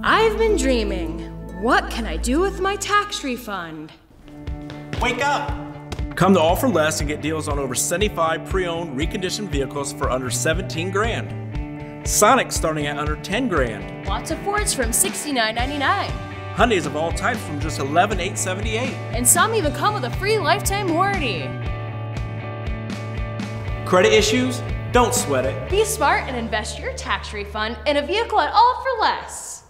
I've been dreaming. What can I do with my tax refund? Wake up! Come to Ahl For Less and get deals on over 75 pre-owned, reconditioned vehicles for under 17 grand. Sonic's starting at under 10 grand. Lots of Fords from $69.99. Hyundais of all types from just $11,878. And some even come with a free lifetime warranty. Credit issues? Don't sweat it. Be smart and invest your tax refund in a vehicle at Ahl For Less.